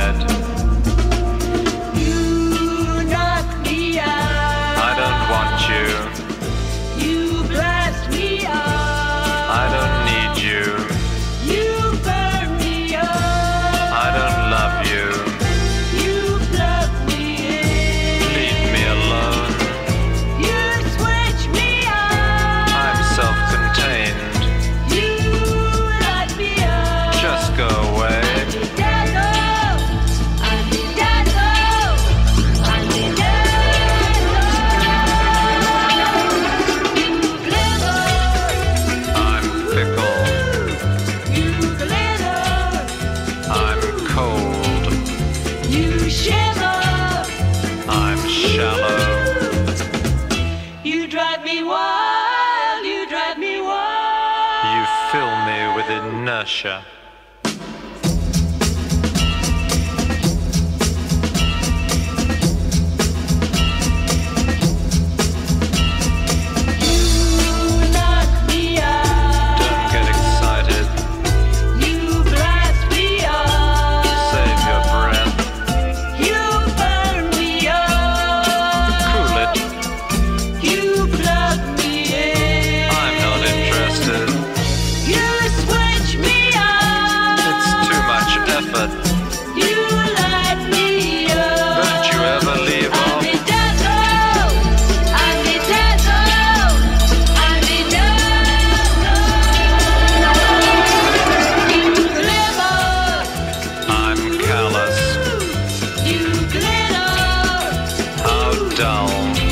bed. You knock me out. I don't want you. You blast me out. I don't need you. You burn me up. I don't love you. You plug me in. Leave me alone. You switch me on. I'm self-contained. You light me up. Just go away. Bedazzled. I'm bedazzled. I'm bedazzled. You glitter. I'm fickle. You glitter. I'm cold. You shiver. I'm shallow. You drive me wild. You drive me wild. You fill me with inertia. You knock me out. Don't get excited. You blast me up. Save your breath. You burn me up. Cool it. You plug me in. I'm not interested. You switch me on. It's too much effort. You light me up. Don't you ever leave I'm off. bedazzled. I'm bedazzled. I'm bedazzled. You glimmer. I'm callous. You glitter. How dull.